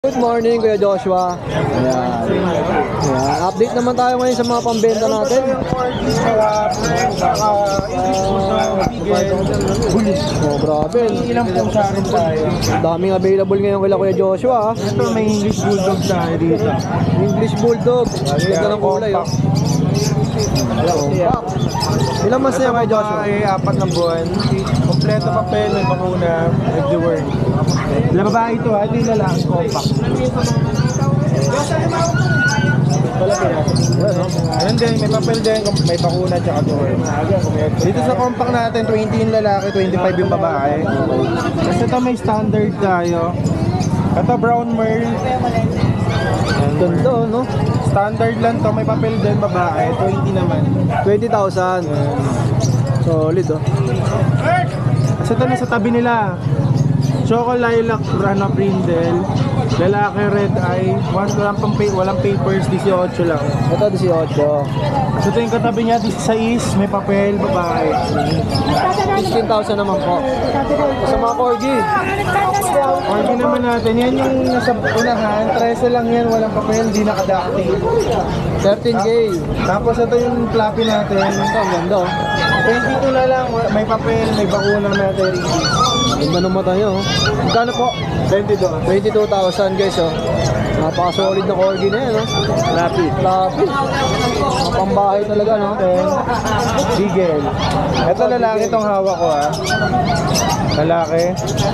Good morning, Kuya Joshua. Ayan. Ayan. Update naman tayo ngayon sa mga pambenta natin. Oh, grabe. Ilang pusa rin tayo. Daming available ngayon kila Kuya Joshua. Ito may English Bulldog tayo dito. English Bulldog. Ganda ng kulay, oh. Ilang months na yan, Kuya Joshua? Ay, 4 na buwan. Kompleto papel, may bakuna, everywhere. Ilang babae ito ha, ito yung lalaki compact. Ayan din, may papel din, may bakuna tsaka door. Dito sa compact natin, 20 yung lalaki, 25 yung babae. Kasi ito may standard tayo. Ito brown merl. Ganda, no? Standard lang to, may papel din babae, 20 naman. 20,000. Solid, oh. Kasi ito na sa tabi nila. Choco Lilac Rana Brindle, lalaki red eye, walang papers, 18 lang. Ito, 18. So ito yung katabi niya, 16, may papel, babae. 16,000 naman po. Sa mga corgi. Orgy naman natin, yan yung nasa unahan, 13 lang yan, walang papel, di nakadactyl. 13K. Tapos ito yung flappy natin, Ito, ang ganda, oh. 22 na lang, may papel, may bakuna natin. Ganda ng mata nyo, oh. Magkano po? 22. 22,000 guys, oh. Napaka-solid na corgi na yan, oh. Lapid. Lapid. Mga pambahay talaga, no? Bigel. Ito lalaki itong hawak ko ha. Lalaki.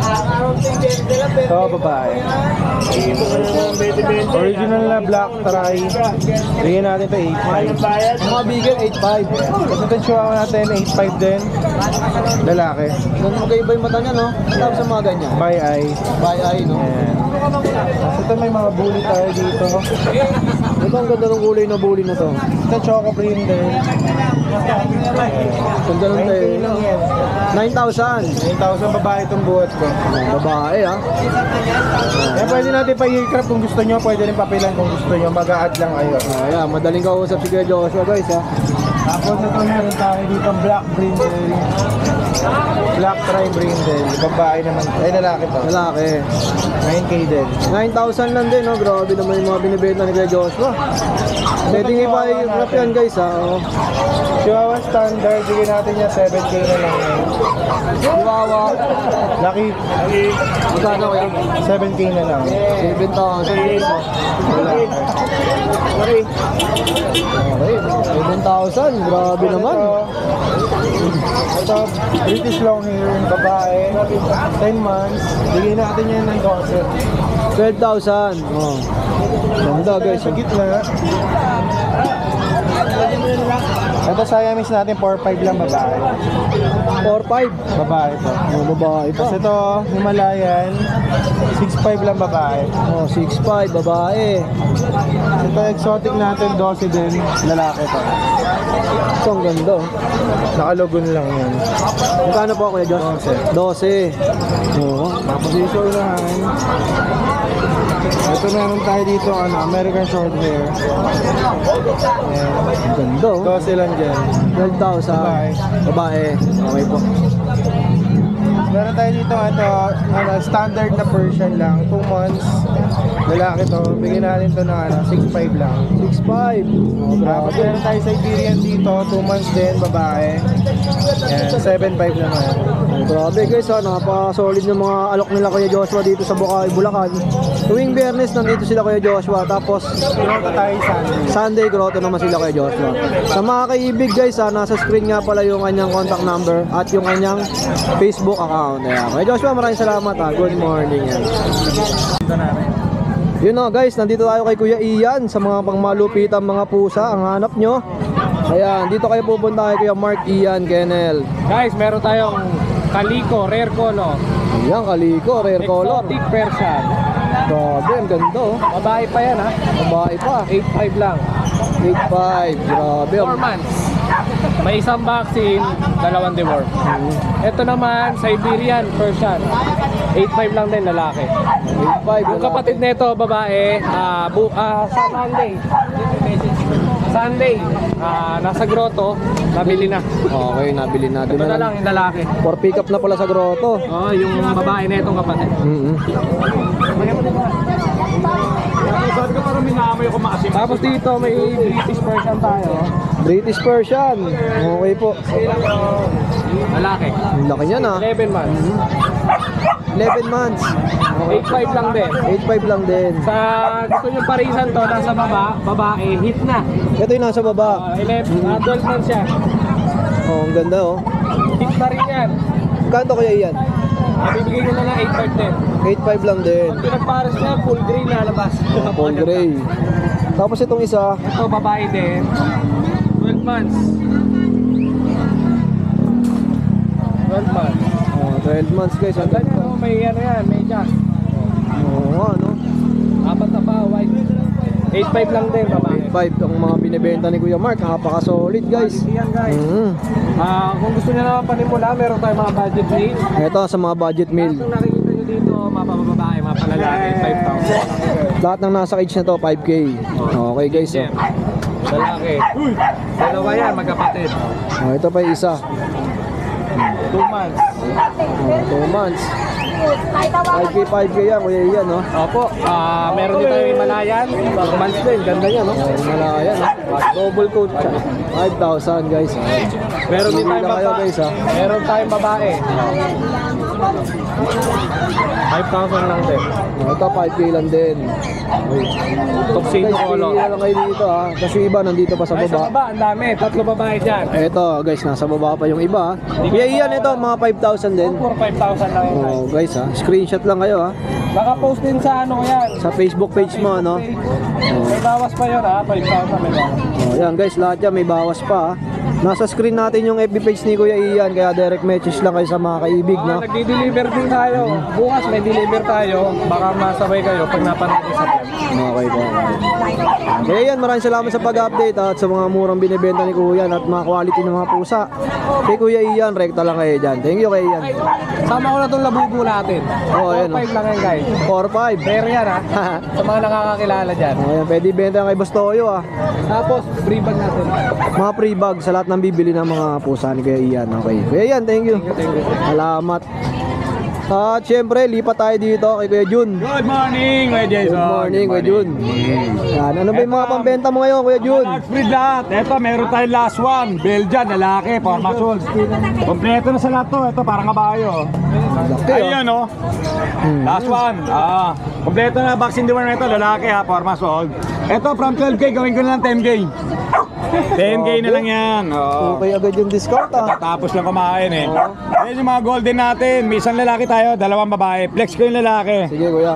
Ito babae. Original na black try. Bigyan natin ito 8.5. Mga bigel, 8.5. Kasi ito chihuahua natin 8.5 din. Lalaki. Ganda magkaiba yung mata niya, no? Tapos sa mga ganyan. By eye. By eye, no? Ayan. Kasi ito may mga bully tayo dito. Ito ang ganda ng kulay na bully na to. Ito choco brindle. Ganda ng tayo. 9K lang yan. 9,000. 9,000 babae itong buhat ko. Babae, ha? Kaya pwede natin pa-earcraft kung gusto nyo. Pwede rin papilan kung gusto nyo. Mag-a-add lang kayo. Ayan, madaling kausap si Kuya Joshua, guys, ha? Tapos ito meron tayo dito black brindle. Black tri brindle. Babae naman. Ay lalaki to. Lalaki. 9K din. 9,000 lang din, no? Grabe naman yung mga binibenta ni Kuya Joshua. Pwede nga i-wrap yan, guys, ha? Oh. Chihuahua standard. Bigyan natin niya 7K na lang yan. Chihuahua. Lucky. Magkano kaya? 7K na lang. 7,000. Lalaki. Okay. 7,000. Grabe naman. Ito, British long hair, babae, 10 months. Bigyan natin yan ng 12. 12,000. Oh. Ganda, guys. Sa gitna. Ito Siamese natin, 4.5 lang babae. 4,500. Babae po. Oh, babae pa. Tapos ito, Himalayan, 6.5 lang babae. Oh, 6'5", babae. Ito exotic natin, 12 din, lalaki to. Ito ang ganda. Nakalogon lang yan. Magkano po, Kuya Josh? 12. Oo. Tapos dito unahan. Ito meron tayo dito, American short hair. Ayan. Ang ganda, oh. 12 lang dyan. 12,000. Babae. Babae. Okay po. Meron tayo dito, standard na Persian lang, 2 months. Lalaki to, bigyan natin to ng 6.5 lang. 6'5". Oh, Tapos grabe. meron tayo Siberian dito, 2 months din, babae. Ayan, 7.5 lang yan. Oh, grabe guys, ha. Napaka-solid ng mga alok nila Kuya Joshua dito sa Bukawi, Bulacan. Tuwing Biyernes nandito sila Kuya Joshua. Tapos Dito tayo Sunday, grotto naman sila Kuya Joshua. Sa mga kaibig guys, ha, nasa screen nga pala yung kanyang contact number at yung kanyang Facebook account. Ayan. Kuya Joshua, maraming salamat, ha. Good morning yan. Yun o guys, nandito tayo kay Kuya Ian sa mga pangmalupitang mga pusa. Ang hanap nyo, ayan, dito kayo pupunta kay Kuya Mark Ian Kennel. Guys, meron tayong Calico, rare color. Ayan, Calico, rare color. Exotic Persian. Grabe, ang ganda, oh. Babae pa yan ha. Babae pa. 8.5 lang. 8'5". Grabe. 4 months. May isang vaccine, 2 deworm. Ito naman, Siberian Persian. 8.5 lang din, lalaki. 8'5". Yung kapatid nito, babae, sa Sunday, nasa grotto, nabili na. Okay, nabili na. Ito na lang yung lalaki. For pick up na pala sa grotto. Oh, yung babae na itong kapatid. Tapos dito may British Persian tayo. British Persian. Okay po. Lalaki. Ang laki niyan ah. 11 months. 11 months. 8.5 lang din. 8.5 lang din. Sa gusto nyo parisan to, nasa babae, hit na. Ito yung nasa baba. 12 months siya. Oh, ang ganda oh. Hit na rin yan. Kanto kaya yan? Bibigay ko na lang 8.5 din. 8.5 lang din. Pag pinagpares niya, full gray lalabas. Full gray. Tapos itong isa, Ito babae din. 12 months. 12 months. 12 months guys. Ang Ganyan oh, may ano yan, may jack. Oo nga no. Apat na pa, white. 8.5 lang din babae. 8.5 ang mga binibenta ni Kuya Mark. Napaka-solid guys. Yan guys. Kung gusto niyo naman panimula, meron tayong mga budget meal. Ito sa mga budget meal. Kung nakikita nyo dito, mapapababae, mapalalaki, 5,000. Lahat ng nasa cage na to, 5K. Okay guys. Gem. Lalaki. Dalawa yan, magkapatid. Oh, ito pa yung isa. 2 months. 2 months. 5K yan, Kuya Ian, no? Opo, meron dito yung Himalayan. 2 months din, ganda niya, no? Malayan, no? Double coat siya. 5,000 guys. Meron din Bibili tayong lang kayo, babae. guys, ha? Meron tayong babae. 5,000 lang din. Oh, ito 5K lang din. Tuxedo Guys, color. pili na lang kayo dito, ha? Kasi yung iba nandito pa sa Ay, sa baba. baba, ang dami. 3 babae dyan. Ito guys, nasa baba pa yung iba, ha? Kuya Ian, ito mga 5,000 din. For 5,000 lang yun, guys. Oh, guys, ha? Screenshot lang kayo, ha? Naka-post din sa ano yan. Sa Facebook page mo, no? May bawas pa yun, ha? 5,000 may bawas. Oh, yan guys, lahat yan may bawas pa, ha? Nasa screen natin yung FB page ni Kuya Ian, kaya direct message lang kayo sa mga kaibig, no? Nagdi-deliver din tayo. Bukas may deliver tayo. Baka masabay kayo pag napanood ko sa vlog. Okay po. Kaya yan, maraming salamat sa pag-update at sa mga murang binibenta ni Kuya at mga quality ng mga pusa. Kay Kuya Ian, rekta lang kayo dyan. Thank you, Kuya Ian. Sama ko na itong labubo natin. Oo, ayan, 5 lang yan, guys. 4-5. Rare yan, ha? Sa mga nakakakilala dyan. Ayan, pwede benta kay Boss Toyo, ah. Tapos, free bag natin. Mga free bag sa lahat ng bibili ng mga pusa ni Kuya Ian. Okay. Kuya Ian, thank you. Salamat. At syempre, lipat tayo dito kay Kuya Jun. Good morning, Kuya Jason. Good morning, Kuya Jun. Yan, ano ba yung mga pambenta mo ngayon, Kuya Jun? Large breed lahat. Ito, meron tayong last one. Belgian, lalaki, forma sold. Kompleto na sa lahat to. Ito, parang kabayo. Laki, ah. Ayan, oh. Last one. Kompleto na vaccine deworm na ito. Lalaki, ha, forma sold. Ito, from 12K, gawin ko na lang 10K. 10K na lang yan. Oo. Okay agad yung discount, ah. Tapos lang kumain eh. Ayan yung mga golden natin. May isang lalaki tayo, 2 babae. Flex ko yung lalaki. Sige, Kuya.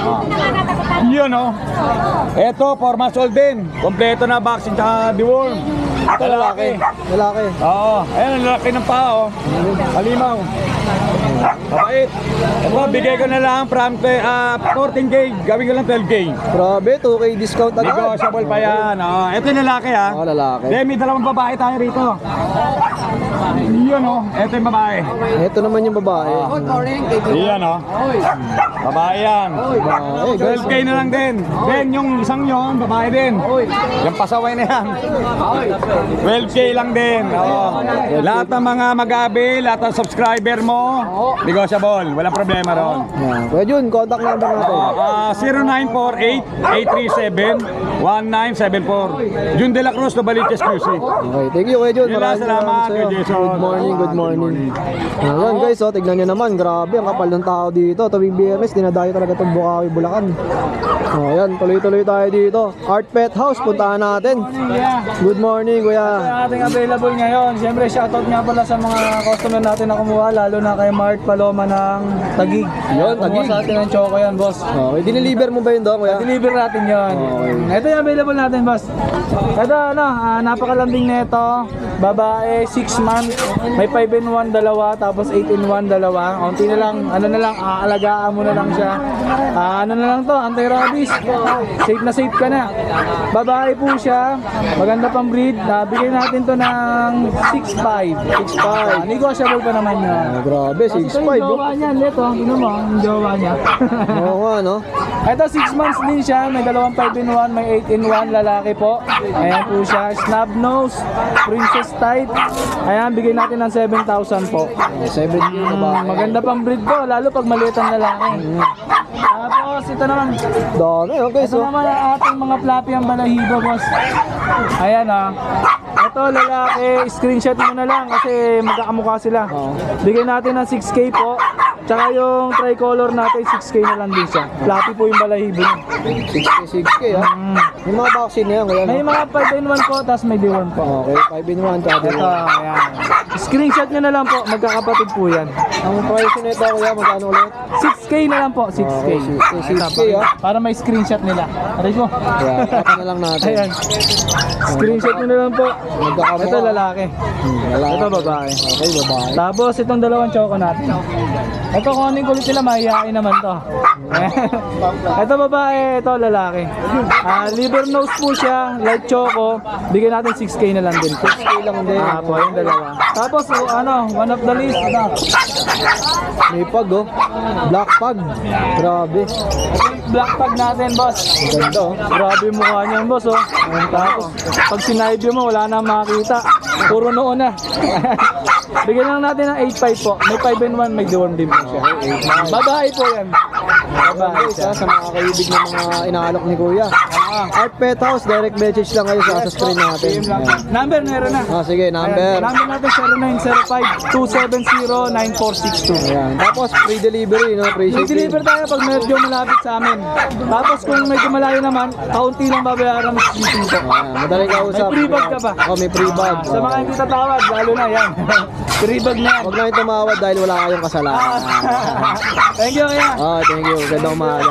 Yun oh. Ito, 4 months old din. Kompleto na vaccine tsaka deworm. Ito lalaki. Lalaki. Oo. Ayan ang lalaki ng paa oh. Halimaw. Mabait. Ito, bigay ko na lang from 14K. Gawin ko lang 12K. Grabe, 2K discount agad. Negotiable pa yan. Ito yung lalaki ha. Oh, lalaki. Then, may 2 babae tayo rito. Yun oh. Ito yung babae. Ito naman yung babae. Yan oh. Babae yan. Babae, guys. 12K na lang din. Then yung isang yon, babae din. Yung pasaway na yan. 12K lang din. Oo. Lahat ng mga mag-abil, lahat ng subscriber mo, negotiable. Walang problema ron. Yan. Kuya Jun, contact number natin. 0948-837-1974. Jun De La Cruz, Novaliches QC. Okay, thank you Kuya Jun. Yun lang, Maraming salamat, salamat sa'yo. Kuya Jason. Good morning, good morning. Ayan guys, oh, tignan nyo naman. Grabe, ang kapal ng tao dito. Tuwing Biyernes, dinadayo talaga itong Bukawi, Bulacan. Oh, ayan, tuloy-tuloy tayo dito. Art Pet House, puntahan natin. Good morning, Kuya. Ating available ngayon. Siyempre, shoutout nga pala sa mga customer natin na kumuha, lalo na kay Mart Paloma ng Taguig. Yun, Kumuha Taguig. sa atin ng choco yan, boss. Okay, dineliver mo ba yun doon, Kuya? Deliver natin yon. Okay. Ito yung available natin, boss. Ito, napakalambing nito. Babae, 6 months. May 5-in-1, dalawa. Tapos 8-in-1, dalawa. Kaunti na lang, aalagaan mo na lang siya. Ano na lang to, anti-rabies. Safe na safe ka na. Babae po siya. Maganda pang breed. Bigyan natin to ng 6.5. 6.5. Negotiable pa naman yun. Ah, grabe, Ito 6.5. yung jowa niya, Leto. Tingnan mo, yung jowa niya. Oo nga, no? Ito 6 months din siya, may dalawang 5-in-1, may 8-in-1 lalaki po. Ayan po siya, snub nose, princess type. Ayan, bigay natin ng 7,000 po. 7K na ba? Maganda pang breed to, lalo pag maliit ang lalaki. Tapos ito naman, Dami, okay, ito so. naman ang ating mga fluffy ang balahibo, boss. Ayan ito lalaki, screenshot mo na lang kasi magkakamukha sila. Bigay natin ng 6K po. Tsaka yung tricolor natin, 6K na lang din siya. Fluffy po yung balahibo niya. 6K ha? Yung mga vaccine na yan, kuya. May mga 5-in-1 po, tapos may D1 po. Okay, 5-in-1, tsaka Ito, ayan. Screenshot nyo na lang po, magkakapatid po yan. Ang price nito, kuya, magkano ulit? 6K na lang po, 6K. Okay, 6K ha? Para may screenshot nila. Aray mo. Yeah, tapos na lang natin. Ayan. Screenshot nyo na lang po. Magkakamukha. Ito lalaki. Lalaki. Ito babae. Okay, babae. Tapos itong dalawang choco natin. Ito kung anong kulit nila, mahihain naman to. Ito babae, ito lalaki. Liver nose po siya, light choco. Bigyan natin 6K na lang din po. 6K lang din. Po, yung dalawa. Tapos one of the list. May pag oh. Black pag. Grabe. Ito yung black tag natin, boss. Ang ganda oh. Grabe yung mukha niyan, boss, oh. Tapos, pag sinaybe mo, wala na makita. Puro noon na. Bigyan lang natin ng 8.5 po. May 5-in-1, may dorm din po siya. Babae po yan. Babae Okay, siya. sa mga kaibig ng mga inaalok ni Kuya. Art Pet House, direct message lang kayo sa screen natin. Same lang. Ayan. Number meron na. Sige, number. Ayan, number natin 0905-270-9462. Ayan. Tapos free delivery, no? Free May shipping. deliver tayo pag medyo malapit sa amin. Tapos kung medyo malayo naman, kaunti lang babayaran mo sa shipping po. Ayan, madaling kausap. May free bag ka ba? Oh, may free bag. Sa mga hindi tatawad, lalo na yan. Free bag na yan. Huwag na yung tumawad dahil wala kayong kasalanan. Thank you, kaya. Thank you. Gandang umaga.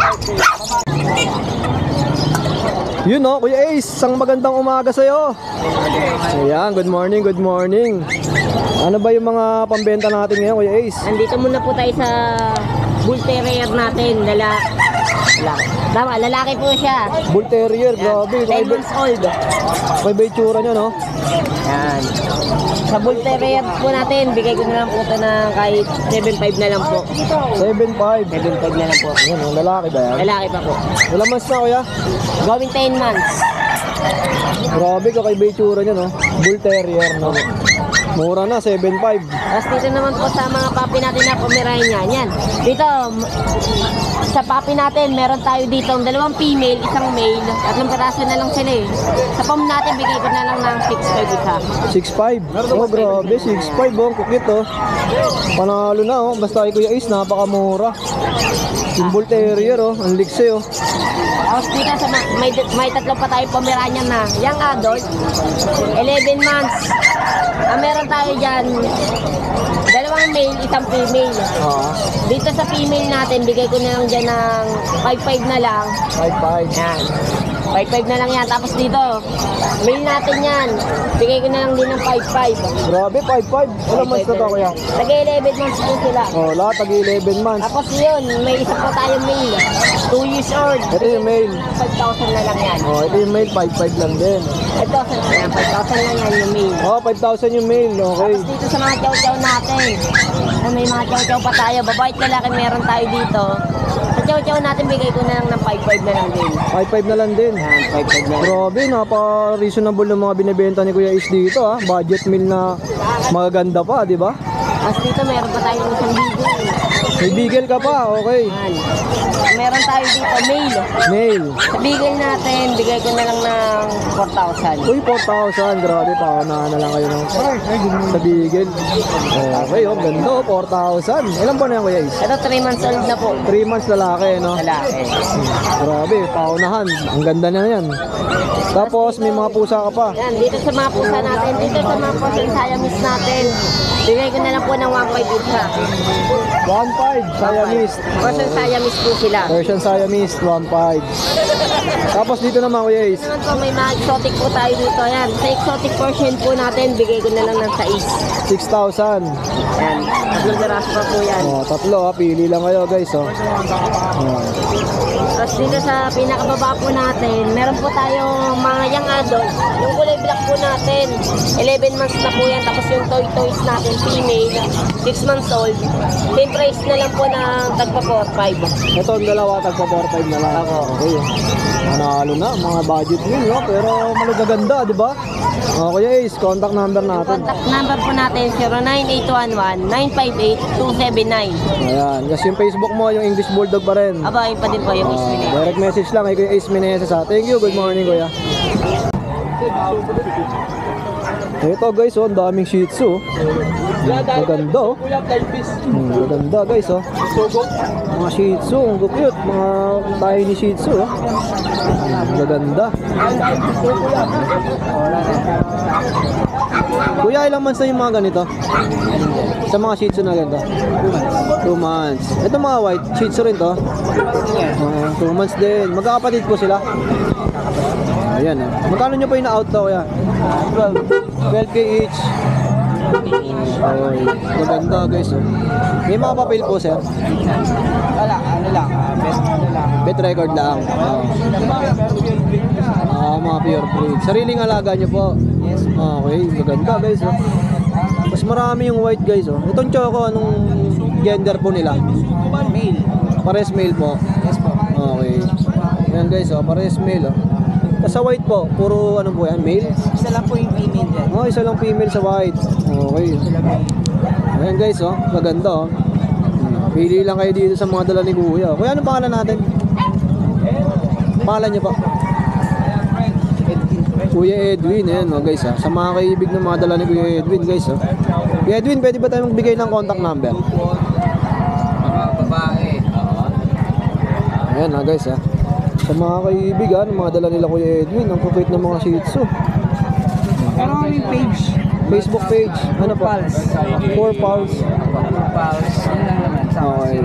Yun no, Kuya Ace, isang magandang umaga sa'yo. Ayan, good morning, good morning. Ano ba yung mga pambenta natin ngayon, Kuya Ace? Nandito muna po tayo sa Bull Terrier natin. Tama, lalaki po siya. Bull Terrier, grabe. 10 months old. May ba yung tsura niya, no? Yan. Sa Bull Terrier po natin, bigay ko na lang po ito ng kahit 7.5 na lang po. 7.5. 7.5 na lang po. Yan, oh, lalaki ba yan? Lalaki pa po. Ilang months na, Kuya? Going 10 months. Grabe, kakaiba yung tsura niya, no? Bull Terrier, no? Mura na, 7.5. Tapos dito naman po sa mga papi natin na Pomeranian. Yan. Dito, sa papi natin, meron tayo dito dalawang female, isang male. Tatlong peraso na lang sila eh. Sa pom natin, bigay ko na lang ng 6.5 isa. 6.5. Oh, grabe, 6.5. Oh, kukit, oh. Panalo na, oh. Basta kay Kuya Ace, napakamura. Yung Bull Terrier, oh. Ang likse, oh. Tapos dito sa may tatlo pa tayo Pomeranian na young adult, 11 months. Meron tayo dyan, dalawang male, isang female. Dito sa female natin, bigay ko na lang dyan ng 5.5 na lang. 5.5. Yan. 5.5 na lang yan. Tapos dito, male natin yan. Bigay ko na lang din ng 5.5. Grabe, 5.5. Ilang months na to, Kuya? Taga-11 months po sila. Oh, lahat tag-11 months. Tapos yun, may isa po tayo male. 2 years old. Ito yung male. 5,000 na lang yan. Oh, ito yung male, 5.5 lang din. 5,000 na yan. 5,000 lang yan yung male. Oh, 5,000 yung male. Okay. Tapos dito sa mga chow-chow natin, may mga chow-chow pa tayo. Babae at lalaki meron tayo dito. Sa chow-chow natin, bigay ko na lang ng 5.5 na lang din. 5.5 na lang din. Yan, 5.5 na lang. Grabe, napaka-reasonable ng mga binibenta ni Kuya Ace dito, ha. Budget meal na magaganda pa, di ba? Tapos dito meron pa tayong isang bigel. May bigel ka pa, okay. Yan. Meron tayo dito, male. Male. Sa bigel natin, bigay ko na lang ng 4,000. Uy, 4,000. Grabe, paunahan na lang kayo ng sa bigel. Okay, oh, ganda, oh, 4,000. Ilan po na yan, Kuya Ace? Ito, 3 months old na po. 3 months lalaki, no? Lalaki. Grabe, paunahan. Ang ganda na yan. Tapos, may mga pusa ka pa. Yan, dito sa mga pusa natin, dito sa mga Persian Siamese natin, bigay ko na lang po ng 1.5 isa. 1.5, Siamese. Persian Siamese po sila. Persian Siamese, 1.5. Tapos dito naman, Kuya Ace. Naman po, may mga exotic po tayo dito. Yan, sa exotic Persian po natin, bigay ko na lang ng 6. 6,000. Yan, tatlong piraso pa po yan. Oh, tatlo, ha. Pili lang kayo, guys, oh. Oh. Tapos dito sa pinakababa po natin, meron po tayong mga young adult. Yung kulay black po natin, 11 months na po yan. Tapos yung toys natin, female, 6 months old. Same price na yan po ng tagpa 4-5. Ito ang dalawa, tagpa 4-5 na lang. Okay. Manalo na, mga budget meal, no? Pero malagaganda, di ba? Okay, Ace, contact number natin. Contact number po natin 09811-958-279. Ayan, kasi yung Facebook mo, yung English Bulldog pa rin. Aba, yun pa din po yung ismin. Direct message lang kay Kuya Ace Meneses. Thank you, good morning Kuya. Ito guys, oh, ang daming Shih Tzu. Maganda, oh. Maganda guys, oh. Mga Shih Tzu, ang cute. Mga tayo ni Shih Tzu, oh. Maganda. Kuya, ilang months na yung mga ganito? Sa mga Shih Tzu na ganito? 2 months. Ito mga white, Shih Tzu rin to? 2 months din. Magkakapatid po sila? Ayan, oh. Magkano nyo po yung na-out to, kuya? 12K each. Okay. Maganda guys, oh. May mga papel po, sir? Wala, ano lang, Bet record lang. Mga pure breed. Sariling alaga nyo po? Yes. Okay, maganda guys, oh. Mas marami yung white guys, oh. Itong choco, anong gender po nila? Male. Pares male po. Yes po. Okay. Ayan guys, oh, pares male, oh. Sa white po, puro ano po yan, male? Isa lang po yung female dyan. Oh, isa lang female sa white. Okay. Ayan guys, oh, maganda, oh. Pili lang kayo dito sa mga dala ni Kuya. Kuya, anong pangalan natin? Pangalan niyo po? Kuya Edwin, ayan, oh, guys, ah. Sa mga kaibig ng mga dala ni Kuya Edwin, guys, oh. Kuya Edwin, pwede ba tayo magbigay ng contact number? Mga babae. Ayan, ah, guys, ah. Sa mga kaibigan, mga dala nila Kuya Edwin, ang kupit ng mga Shih Tzu. Pero may page. Facebook page, ano po? Pulse. 4 Pulse. Pulse. Yun lang naman. Sa Okay.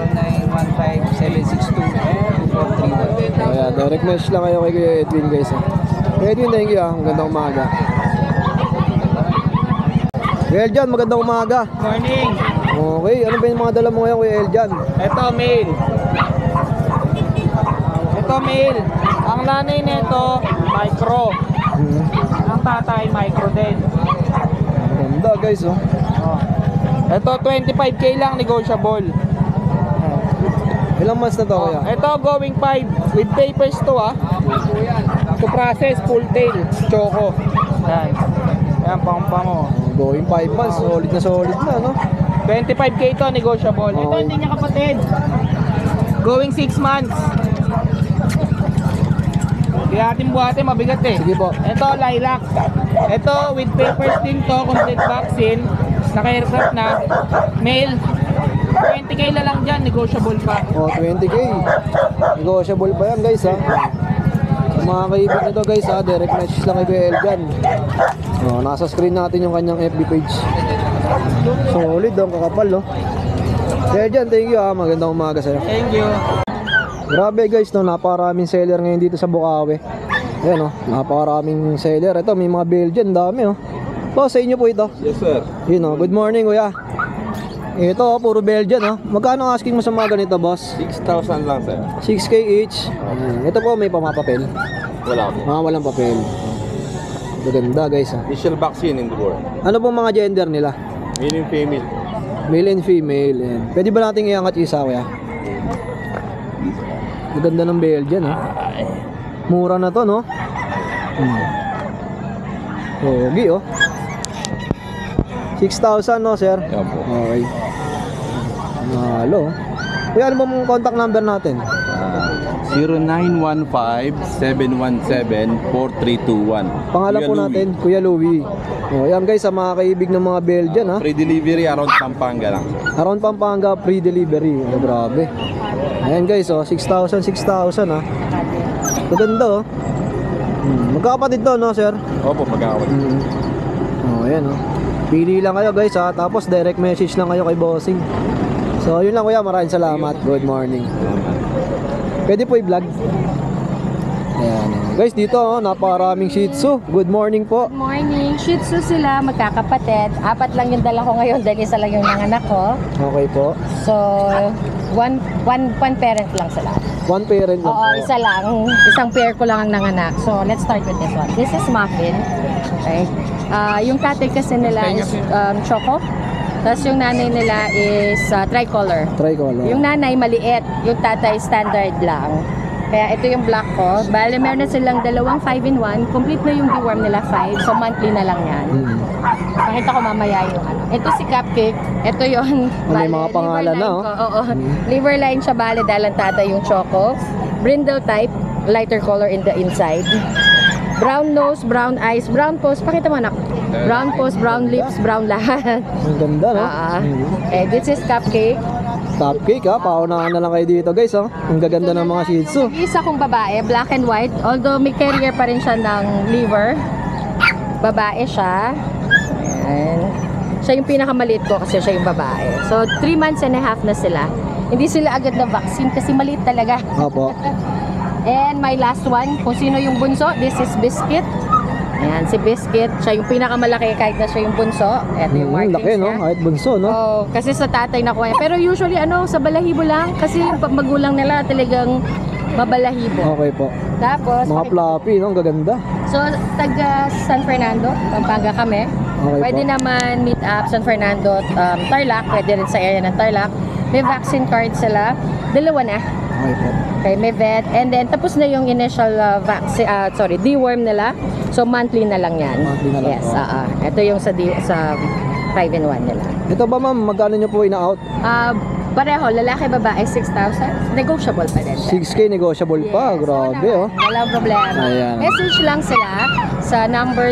0915-762-431. Ayan, direct message lang kayo kay Kuya Edwin, guys, ah. Kuya Edwin, thank you, ah. Magandang umaga. Kuya Eljan, magandang umaga. Morning. Okay, ano ba yung mga dala mo ngayon, Kuya Eljan? Ito, male. Ito, male. Ang nanay nito, micro. Ang tatay, micro din. Ganda, guys, oh. Ito, 25K lang, negotiable. Ilang months na to, Kuya? Ito, going 5. With papers to, ah. To process, full tail, choco. Yan. Yan, pang mo. Going 5 months, solid na, no? 25K to, negotiable. Ito, Okay. hindi niya kapatid. Going 6 months. Kaya ating buhati, mabigat eh. Sige po. Ito, lilac. Ito, with papers din to, complete vaccine. Naka-aircraft na. Male. 20K na lang dyan, negotiable pa. Oh, 20K. Negotiable pa yan, guys, ha? Sa mga kaibig nito, guys, ha? Direct message lang kay Kuya Eljan. Oh, nasa screen natin yung kanyang FB page. Solid, ang kakapal, no? Kuya Eljan, thank you, ha? Magandang umaga sa'yo. Thank you. Grabe, guys, no? Napakaraming seller ngayon dito sa Bukawi. Ayan, oh. Napakaraming seller. Ito, may mga Belgian, dami, oh. Boss, sa inyo po ito? Yes, sir. Yun, oh. Good morning, kuya. Ito, oh, puro Belgian, oh. Magkano ang asking mo sa mga ganito, boss? 6,000 lang, sir. 6K each. Ito po, may pamapapel. Wala po. Walang papel. Maganda, guys, ha. Initial vaccine in the world. Ano pong mga gender nila? Male and female. Male and female. Yan. Pwede ba nating iangat isa, kuya? Maganda ng Belgian, ha. Mura na to, no? Pogi, oh. 6,000, no, sir? Yan po. Okay. Mahalo. Kuya, ano bang contact number natin? 0915-717-4321. Pangalan po natin, Kuya Louie. O, yan guys, sa mga kaibig ng mga Belgian, ha? Free delivery around Pampanga lang. Around Pampanga, free delivery. Oh, grabe. Ayan guys, oh, 6,000, 6,000, ha? Maganda, oh. Magkakapatid to, no, sir? Opo, magkakawal. Oh, ayan, oh. Pili lang kayo, guys, ha? Tapos direct message lang kayo kay bossing. So, yun lang, kuya. Maraming salamat. Good morning. Pwede po i-vlog. Ayan, oh. Guys, dito, oh, napakaraming Shih Tzu. Good morning po. Good morning. Shih Tzu sila, magkakapatid. 4 lang yung dala ko ngayon dahil isa lang yung nanganak ko. Okay po. So, one parent lang sila. One parent lang Oo, po. isa lang. Isang pair ko lang ang nanganak. So, let's start with this one. This is Muffin. Okay. Yung tatay kasi nila is Choco. Tapos yung nanay nila is tricolor. Tricolor. Yung nanay maliit, yung tatay standard lang. Kaya ito yung black ko. Bale, meron na silang dalawang 5-in-1. Complete na yung deworm nila 5. So, monthly na lang yan. Pakita ko mamaya yung ano. Ito si Cupcake. Ito yung May mga pangalan na, oh. Oo. Liver line siya, bale, dahil ang tatay yung choco. Brindle type, lighter color in the inside. Brown nose, brown eyes, brown paws. Pakita mo, anak. Brown paws, brown lips, brown lahat. Ang ganda, no? This is Cupcake. Cupcake, ha? Paunahan na lang kayo dito, guys, ha? Ang gaganda ng mga Shih Tzu. Isa kong babae, black and white. Although may carrier pa rin siya ng liver. Babae siya. Ayan. Siya yung pinakamaliit ko kasi siya yung babae. So, 3 months and a half na sila. Hindi sila agad na vaccine kasi maliit talaga. Opo. And my last one, kung sino yung bunso, this is Biscuit. Ayan, si Biscuit. Siya yung pinakamalaki kahit na siya yung bunso. Ito yung markings Laki, no? niya. Kahit bunso, no? Oh, kasi sa tatay na kuya. Pero usually sa balahibo lang kasi yung magulang nila talagang mabalahibo. Okay po. Tapos Mga fluffy, no? Ang gaganda. so taga San Fernando, Pampanga kami. Okay Pwede po. naman meet up San Fernando, Tarlac, pwede rin sa area ng Tarlac. May vaccine card sila. Dalawa na. Okay po. Okay, may vet. And then, tapos na yung initial deworm nila. So, monthly na lang yan. Monthly na lang, Yes, oh. Ito yung sa 5-in-1 nila. Ito ba, ma'am? Magkano nyo po ina-out? Pareho, lalaki, babae, 6,000. Negotiable pa din. 6K negotiable pa. Grabe, oh. Walang problema. Ayan. Message lang sila sa number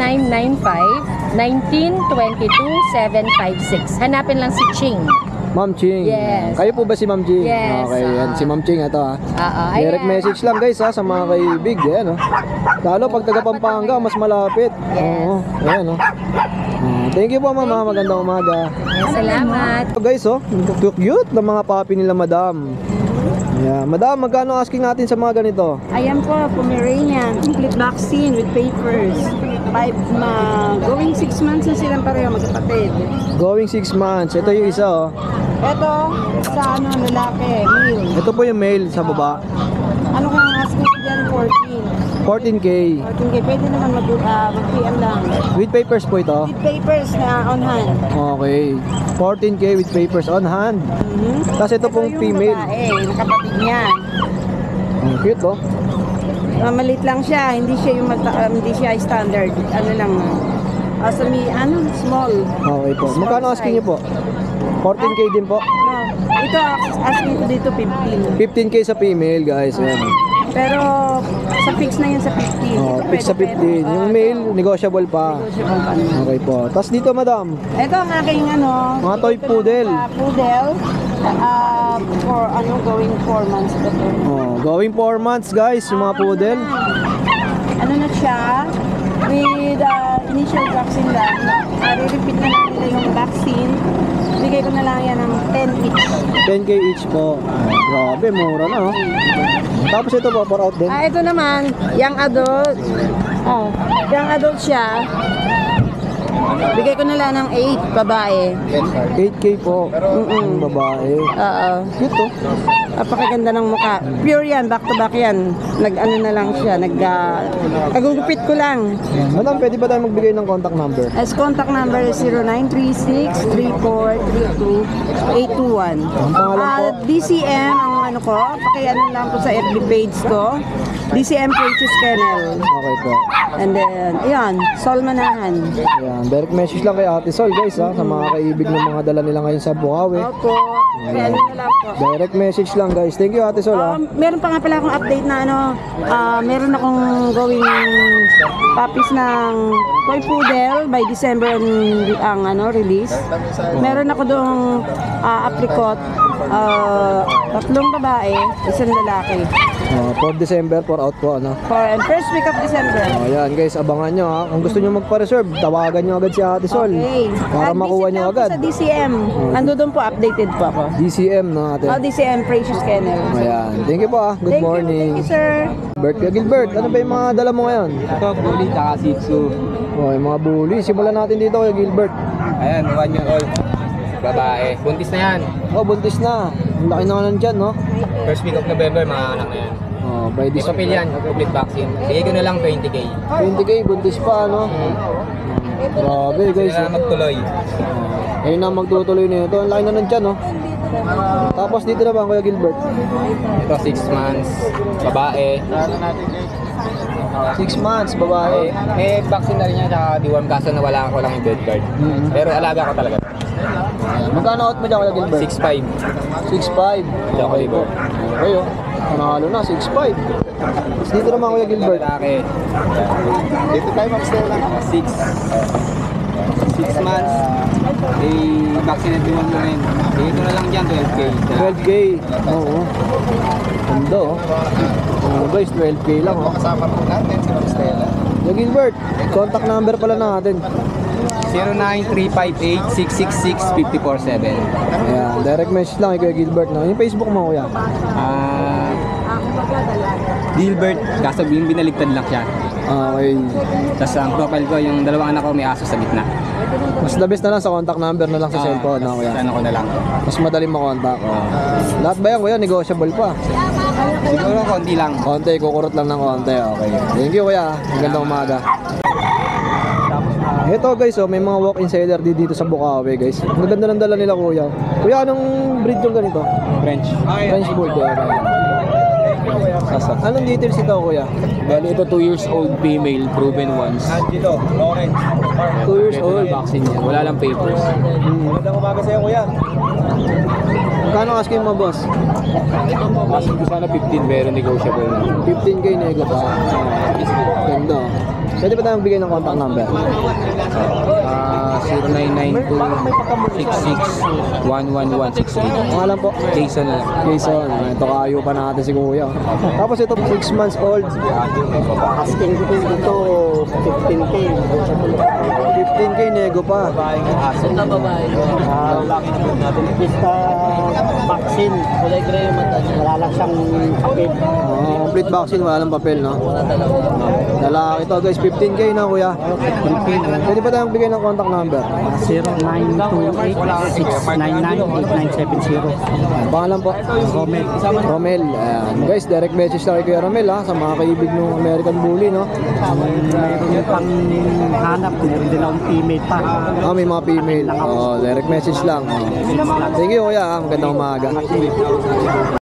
0995-1922-756. Hanapin lang si Ching. Ma'am Ching. Yes. Kayo po ba si Ma'am Ching? Yes, Okay, yan. Si Ma'am Ching, ito, ha. Direct Ayan. message lang, guys, ha, sa mga kaibig. Ayan, oh. Lalo pag taga Pampanga, mas malapit. Yes. Oo. Ayan, oh. Thank you po, ma'am, ha. Magandang umaga. Yes, salamat. So, guys, oh. Cute na mga papi nila, madam. Yeah. Madam, magkano asking natin sa mga ganito? Ayan po, Pomeranian, complete vaccine with papers. Going 6 months na silang pareho magkapatid. Going 6 months. Ito yung isa, oh. Ito, sa lalaki, male. Ito po yung male sa baba. Ano kang asking ko dyan? 14. 14K. 14K, pwede naman mag-PM lang. With papers po ito. With papers na on hand. Okay. 14K with papers on hand. Tapos ito pong yung female. babae, yung kapatid niya. Ang cute, oh. Maliit lang siya, hindi siya standard. Ano lang, small. Okay po. Magkano asking niyo po? 14K din po. No, ito, asking ko dito 15. 15K sa female, guys. Ayan. Pero sa fix na yun sa 15. Oh, Ito fix sa pwede, 15. pero, Yung male, negotiable pa. negotiable pa naman. Okay po. Tapos dito, madam. Ito ang aking Mga toy poodle. Poodle. Going 4 months pa to. Oh, going 4 months, guys, yung mga poodle. Ano na siya? With initial vaccine lang. Re-repeat na lang nila yung vaccine. Bigay ko na lang yan ng 10 each. 10K each po. Grabe, mura na, oh. Tapos ito po, for out din. Ito naman, young adult. Young adult siya. Bigay ko na lang ng 8, babae. 8K po. Ang babae. Oo. Cute, oh. Napakaganda ng mukha. Pure yan, back to back yan. Nag-ano na lang siya, kagugupit ko lang. Madam, pwede ba tayo magbigay ng contact number? As contact number is 0936-3432-821. Ang pangalan po? DCM ang ano ko, pakiano lang po sa FB page ko. DCM Purchase Kennel. Okay po. And then, ayan, Sol Manahan. Ayan, direct message lang kay Ate Sol, guys, ha, sa mga kaibig ng mga dala nila ngayon sa Bukawi. Opo, kaya ano na lang po. Direct message lang, guys. Thank you, Ate Sol, ha. Meron pa nga pala akong update na meron akong going puppies ng toy poodle by December ang release. Meron ako doong apricot, 3 babae, 1 lalaki. For December, for out po, ano. And first week of December. Ayan, guys, abangan nyo, ha. Kung gusto nyo magpa-reserve, tawagan nyo agad si Ate Sol. Okay. Para makuha nyo agad. Sa DCM. Ando doon po, updated po ako. DCM, no, Ate. DCM Precious Kennel. Ayan. Thank you po, ha. Good morning. Thank you, sir. Gilbert, ano ba yung mga dala mo ngayon? Ito, bully, tsaka Shih Tzu. Okay, mga bully. Simulan natin dito kay Gilbert. Ayan, 1 year old. Babae. Buntis na yan. Oh, buntis na. Ang laki na dyan, no? First week of November, mga anak na yan. Oh, by this Isopil yan, complete vaccine. Bigay ko na lang 20K. 20K, buntis pa, no? Grabe, guys. Kailangan magtuloy. Ayun na magtutuloy na ito. Ang laki na nandyan, no? Tapos dito naman, Kuya Gilbert. Ito 6 months, babae. 6 months, babae. May vaccine na rin niya, tsaka deworm, kaso nawala ko lang yung bed card. Pero alaga ko talaga. Magkano out mo dyan, Kuya Gilbert? 6'5". 6'5". Hindi ako libo. Okay, oh. Panalo na, 6'5". Tapos dito naman, Kuya Gilbert. Lalaki. Dito tayo mag-stay lang. 6 months. Vaccine na deworm na rin. Dito na lang dyan, 12K. 12K. Oo. Ganda, oh. Guys, 12K lang, oh. Kasama po natin si Ma'am Stella. Kuya Gilbert, contact number pala natin. 093586665447. Ayan, direct message lang kay Kuya Gilbert, no? Yung Facebook mo, Kuya. Gilbert, kaso yung binaligtad lang siya. Okay. Tapos ang profile ko, yung dalawang anak ko may aso sa gitna. Mas the best na lang sa contact number na lang sa cellphone, no, Kuya? Ano ko na lang. Mas madaling makontak. Lahat ba yan, Kuya? Negotiable pa. Siguro konti lang. Konti, kukurot lang ng konti. Okay. Thank you, Kuya. Magandang umaga. Ito guys, oh, may mga walk-in seller dito sa Bukawi, guys. Ang ganda ng dala nila, Kuya. Kuya, anong breed yung ganito? French. French Bulldog. Anong details ito, Kuya? Bali ito 2 years old female, proven once. Dito, orange. 2 years Ito old. na vaccine niya. Wala lang papers. Magandang umaga sa'yo, kuya. Magkano asking mo, boss? Kasi ko sana 15 pero negotiable. 15K nego pa. Ganda. Pwede ba tayong bigay ng contact number? 0992661116. Pangalan po? Jason na lang. Jason. Ito kayo pa natin si Kuya. Tapos ito 6 months old. Asking ko dito, 15K. 15K nego pa. Aso na babae. Laki na po natin. Pista vaccine. Kulay gray yung mata niya. Wala lang siyang papel. Complete vaccine, wala ng papel, no? Lalaki ito guys, 15K na, Kuya. 15. Pwede ba tayong bigay ng contact number? 0928-699-8970. Pangalan po? Romel. Romel. Ayan. Guys, direct message lang kay Kuya Romel, ha? Sa mga kaibig ng American Bully, no? Mayroon pang hanap. Meron din akong email pa. May mga female. Direct message lang. Thank you, Kuya. Magandang umaga.